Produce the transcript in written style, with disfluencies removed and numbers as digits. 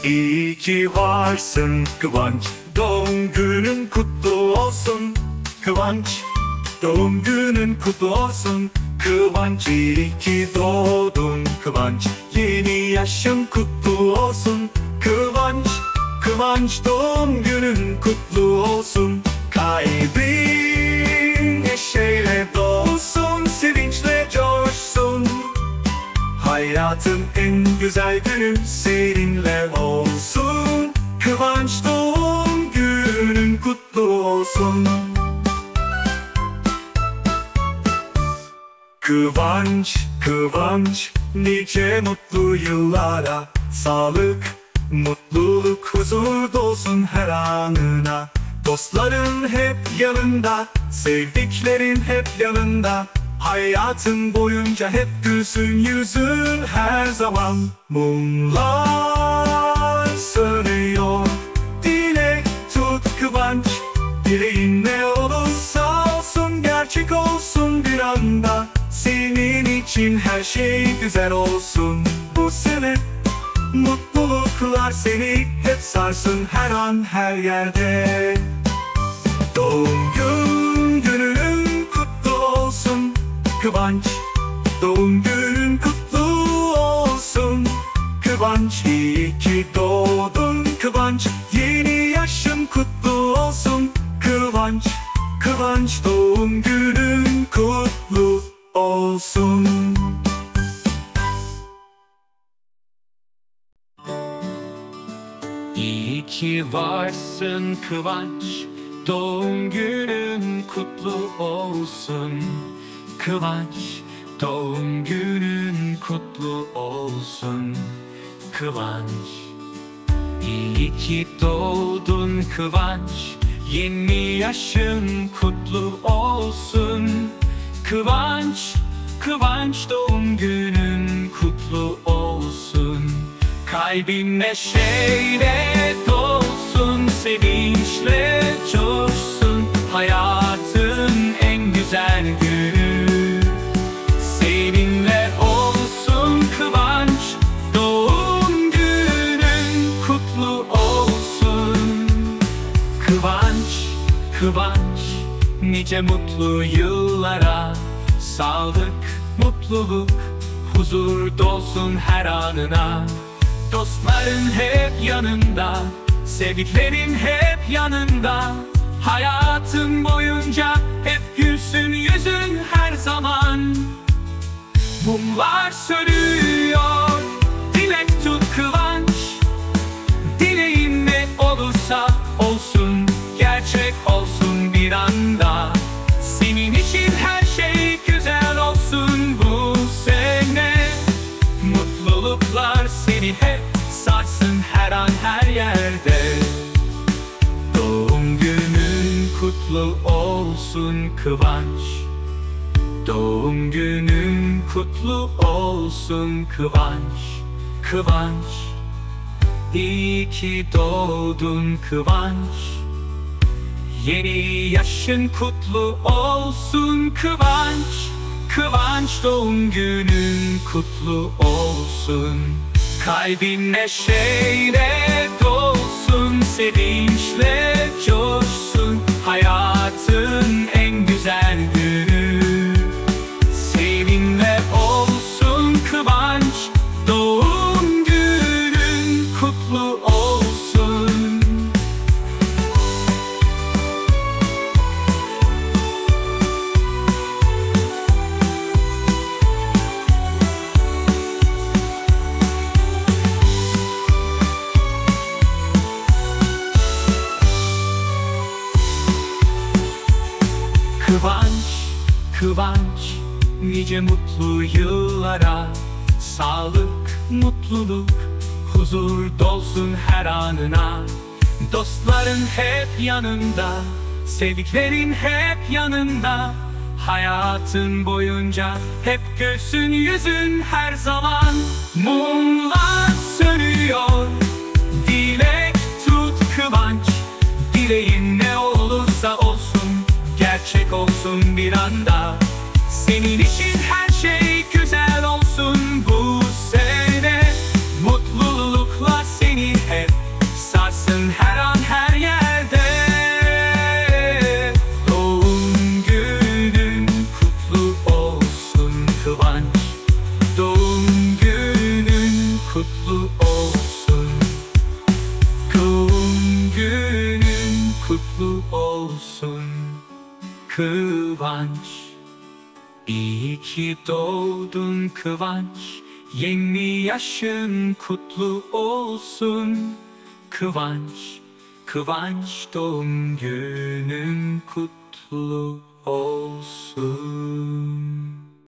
İyi ki varsın Kıvanç, doğum günün kutlu olsun. Kıvanç, doğum günün kutlu olsun. Kıvanç, iyi ki doğdun Kıvanç, yeni yaşın kutlu olsun. Kıvanç, Kıvanç, doğum günün kutlu olsun. Kalbin neşeyle dolsun, sevinçle coşsun. Hayatın en güzel günü seninle olsun. Kıvanç, doğum günün kutlu olsun. Kıvanç, Kıvanç, nice mutlu yıllara. Sağlık, mutluluk, huzur dolsun her anına. Dostların hep yanında, sevdiklerin hep yanında. Hayatın boyunca hep gülsün yüzün her zaman. Mumlar sönüyor, dilek tut Kıvanç. Dileğin ne olursa olsun, gerçek olsun bir anda. Senin için her şey güzel olsun bu sene. Mutluluklar seni hep sarsın her an her yerde. Doğum günün kutlu olsun Kıvanç, doğum günün kutlu olsun. Kıvanç, iyi ki doğdun Kıvanç, yeni yaşın kutlu olsun. Kıvanç, Kıvanç, doğum günün kutlu olsun. İyi ki varsın Kıvanç, doğum günün kutlu olsun. Kıvanç, doğum günün kutlu olsun. Kıvanç, iyi ki doğdun Kıvanç, yeni yaşın kutlu olsun. Kıvanç, Kıvanç, doğum günün kutlu olsun. Kalbin neşeyle dolsun, sevinçle coşsun. Hayatın en güzel günü seninle olsun. Kıvanç, doğum günün kutlu olsun. Kıvanç, Kıvanç, nice mutlu yıllara. Sağlık, mutluluk, huzur dolsun her anına. Dostların hep yanında, sevdiklerin hep yanında. Hayatın boyunca hep gülsün yüzün her zaman. Mumlar sönüyor, dilek tut Kıvanç. Dileğin ne olursa olsun, gerçek olsun bir anda. Senin için her şey güzel olsun bu sene. Mutluluklar seni hep sarsın her an her yerde. Doğum günün kutlu olsun Kıvanç, doğum günün kutlu olsun Kıvanç. Kıvanç, iyi ki doğdun Kıvanç, yeni yaşın kutlu olsun Kıvanç. Kıvanç, doğum günün kutlu olsun. Kalbin neşeyle dolsun, sevinçle coşsun. Hayatın en güzel günü seninle olsun Kıvanç, doğum günün kutlu olsun. Kıvanç, Kıvanç, nice mutlu yıllara. Sağlık, mutluluk, huzur dolsun her anına. Dostların hep yanında, sevdiklerin hep yanında. Hayatın boyunca hep gülsün yüzün her zaman. Mumlar sönüyor, dilek tut Kıvanç. Dileğin ne olursa olsun, gerçek olsun bir anda. Senin için her şey güzel olsun bu sene. Mutluluklar seni hep olsun Kıvanç. İyi ki doğdun Kıvanç, yeni yaşın kutlu olsun Kıvanç. Kıvanç, doğum günün kutlu olsun.